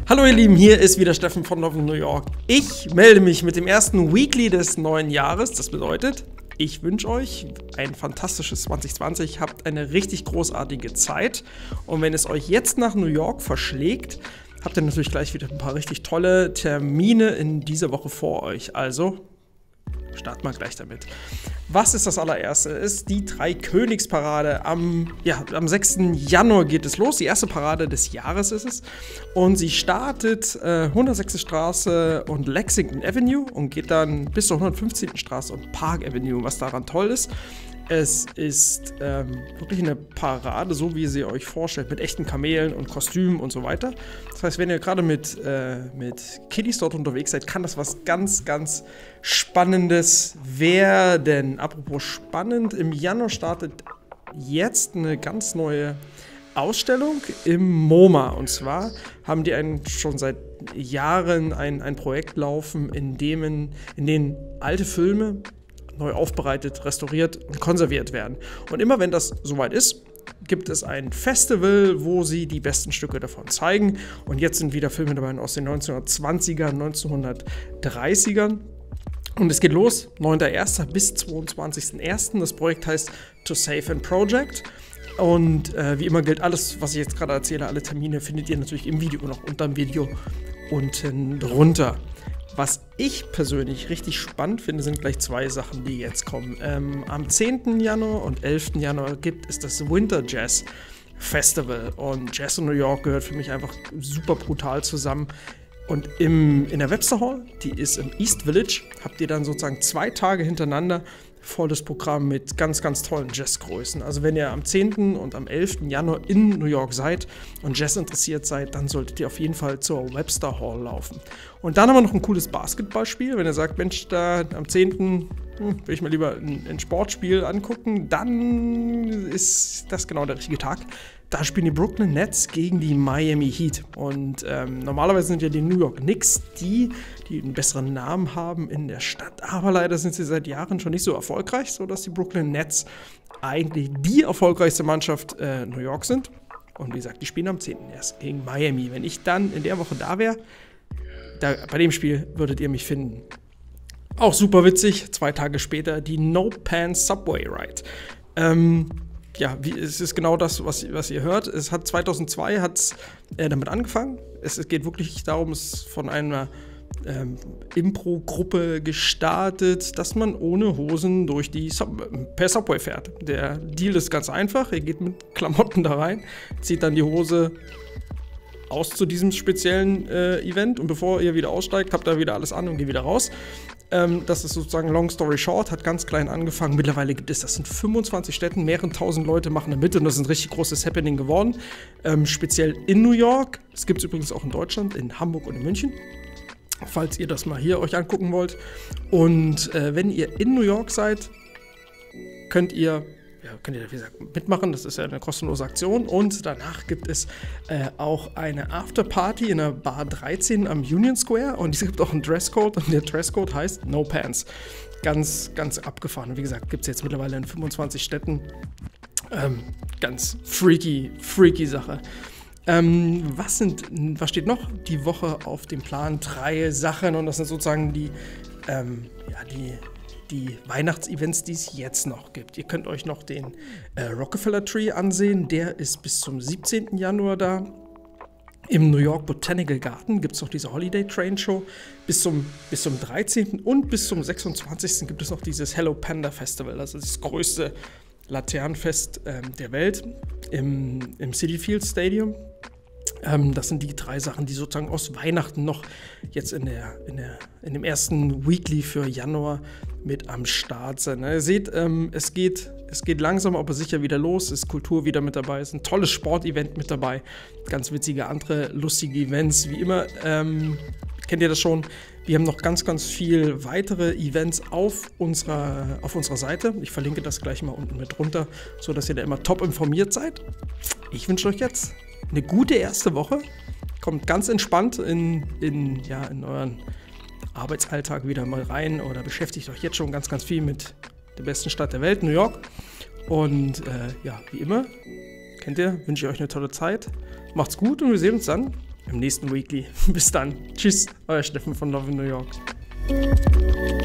Hallo ihr Lieben, hier ist wieder Steffen von Love in New York. Ich melde mich mit dem ersten Weekly des neuen Jahres. Das bedeutet, ich wünsche euch ein fantastisches 2020, habt eine richtig großartige Zeit. Und wenn es euch jetzt nach New York verschlägt, habt ihr natürlich gleich wieder ein paar richtig tolle Termine in dieser Woche vor euch. Also starten wir gleich damit. Was ist das allererste? Ist die Dreikönigsparade. Am 6. Januar geht es los. Die erste Parade des Jahres ist es. Und sie startet 106. Straße und Lexington Avenue und geht dann bis zur 115. Straße und Park Avenue. Was daran toll ist, es ist wirklich eine Parade, so wie ihr sie euch vorstellt, mit echten Kamelen und Kostümen und so weiter. Das heißt, wenn ihr gerade mit Kiddies dort unterwegs seid, kann das was ganz, ganz Spannendes werden. Apropos spannend, im Januar startet jetzt eine ganz neue Ausstellung im MoMA. Und zwar haben die schon seit Jahren ein Projekt laufen, in denen alte Filme neu aufbereitet, restauriert und konserviert werden. Und immer wenn das soweit ist, gibt es ein Festival, wo sie die besten Stücke davon zeigen. Und jetzt sind wieder Filme dabei aus den 1920ern, 1930ern. Und es geht los, 9.1. bis 22.1. Das Projekt heißt To Save and Project. Und wie immer gilt, alles, was ich jetzt gerade erzähle, alle Termine findet ihr natürlich im Video noch unter dem Video unten drunter. Was ich persönlich richtig spannend finde, sind gleich zwei Sachen, die jetzt kommen. Am 10. Januar und 11. Januar gibt es das Winter Jazz Festival. Und Jazz in New York gehört für mich einfach super brutal zusammen. Und in der Webster Hall, die ist im East Village, habt ihr dann sozusagen 2 Tage hintereinander volles Programm mit ganz, ganz tollen Jazzgrößen. Also wenn ihr am 10. und am 11. Januar in New York seid und Jazz interessiert seid, dann solltet ihr auf jeden Fall zur Webster Hall laufen. Und dann haben wir noch ein cooles Basketballspiel. Wenn ihr sagt, Mensch, da am 10. will ich mir lieber ein Sportspiel angucken, dann ist das genau der richtige Tag. Da spielen die Brooklyn Nets gegen die Miami Heat. Und normalerweise sind ja die New York Knicks die einen besseren Namen haben in der Stadt. Aber leider sind sie seit Jahren schon nicht so erfolgreich, sodass die Brooklyn Nets eigentlich die erfolgreichste Mannschaft New York sind. Und wie gesagt, die spielen am 10. erst gegen Miami. Wenn ich dann in der Woche da wäre, bei dem Spiel würdet ihr mich finden. Auch super witzig, 2 Tage später die No Pants Subway Ride. Es ist genau das, was ihr hört. 2002 hat es damit angefangen. Es geht wirklich darum, es ist von einer Impro-Gruppe gestartet, dass man ohne Hosen per Subway fährt. Der Deal ist ganz einfach. Ihr geht mit Klamotten da rein, zieht dann die Hose aus zu diesem speziellen Event und bevor ihr wieder aussteigt, habt ihr wieder alles an und geht wieder raus. Das ist sozusagen long story short, hat ganz klein angefangen. Mittlerweile gibt es das in 25 Städten, mehrere tausend Leute machen da mit und das ist ein richtig großes Happening geworden. Speziell in New York. Es gibt es übrigens auch in Deutschland, in Hamburg und in München, falls ihr das mal hier euch angucken wollt. Und wenn ihr in New York seid, könnt ihr, wie gesagt, mitmachen. Das ist ja eine kostenlose Aktion. Und danach gibt es auch eine Afterparty in der Bar 13 am Union Square. Und es gibt auch einen Dresscode. Und der Dresscode heißt No Pants. Ganz, ganz abgefahren. Und wie gesagt, gibt es jetzt mittlerweile in 25 Städten. Ganz freaky Sache. Was steht noch die Woche auf dem Plan? 3 Sachen. Und das sind sozusagen die Weihnachtsevents, die es jetzt noch gibt. Ihr könnt euch noch den Rockefeller Tree ansehen. Der ist bis zum 17. Januar da. Im New York Botanical Garden gibt es noch diese Holiday Train Show. Bis zum 13. und bis zum 26. gibt es noch dieses Hello Panda Festival. Das ist das größte Laternenfest der Welt im Citi Field Stadium. Das sind die 3 Sachen, die sozusagen aus Weihnachten noch jetzt in dem ersten Weekly für Januar mit am Start sind. Ihr seht, es geht langsam, aber sicher wieder los. Es ist Kultur wieder mit dabei. Es ist ein tolles Sportevent mit dabei. Ganz witzige andere lustige Events. Wie immer, kennt ihr das schon? Wir haben noch ganz, ganz viel weitere Events auf unserer Seite. Ich verlinke das gleich mal unten mit drunter, sodass ihr da immer top informiert seid. Ich wünsche euch jetzt eine gute erste Woche. Kommt ganz entspannt in euren Arbeitsalltag wieder mal rein oder beschäftigt euch jetzt schon ganz, ganz viel mit der besten Stadt der Welt, New York. Und wie immer, kennt ihr, wünsche ich euch eine tolle Zeit. Macht's gut und wir sehen uns dann im im nächsten Weekly. Bis dann. Tschüss, euer Steffen von Love in New York.